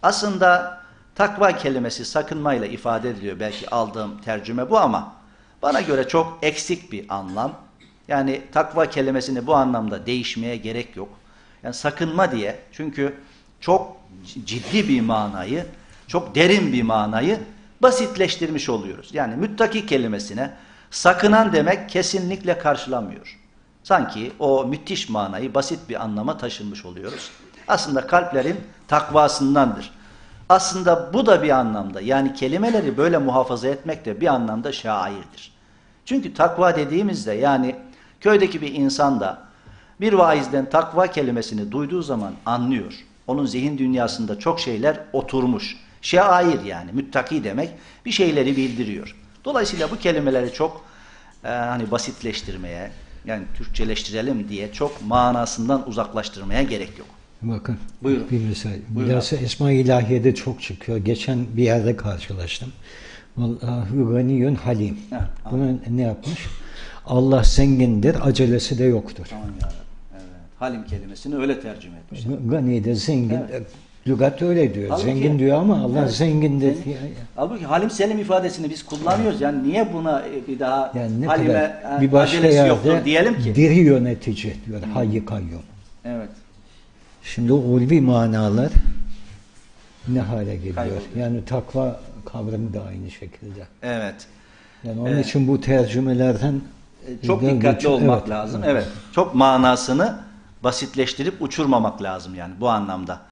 Aslında takva kelimesi sakınmayla ifade ediliyor. Belki aldığım tercüme bu ama bana göre çok eksik bir anlam. Yani takva kelimesini bu anlamda değişmeye gerek yok. Yani sakınma diye, çünkü çok ciddi bir manayı, çok derin bir manayı basitleştirmiş oluyoruz. Yani müttaki kelimesine sakınan demek kesinlikle karşılamıyor. Sanki o müthiş manayı basit bir anlama taşınmış oluyoruz. Aslında kalplerin takvasındandır. Aslında bu da bir anlamda, yani kelimeleri böyle muhafaza etmek de bir anlamda şairdir. Çünkü takva dediğimizde, yani köydeki bir insan da bir vaizden takva kelimesini duyduğu zaman anlıyor. Onun zihin dünyasında çok şeyler oturmuş. Şair, yani müttaki demek bir şeyleri bildiriyor. Dolayısıyla bu kelimeleri çok hani basitleştirmeye, yani Türkçeleştirelim diye çok manasından uzaklaştırmaya gerek yok. Bakın, Buyurun. bir misal. Buyurun. Bilhassa Esma-i İlahiye'de çok çıkıyor. Geçen bir yerde karşılaştım. Vallahu ganiyyun halim. Bunu ne yapmış? Allah zengindir, acelesi de yoktur. Aman yarabbim. Evet. Halim kelimesini öyle tercüme etmiş. Gani de zengin. Evet. Lügat öyle diyor. Halbuki, zengin diyor ama Allah evet, zengindir. Halbuki halim selim ifadesini biz kullanıyoruz. Yani niye buna bir daha yani halime bir başka acelesi yoktur yerde diyelim ki? Diri yönetici diyor. Hayy kayyum. Evet. Şimdi ulvi manalar ne hale geliyor? Kayboluyor. Yani takva kavramı da aynı şekilde. Evet. Yani onun için bu tercümelerden çok dikkatli olmak lazım. Evet. Çok manasını basitleştirip uçurmamak lazım yani bu anlamda.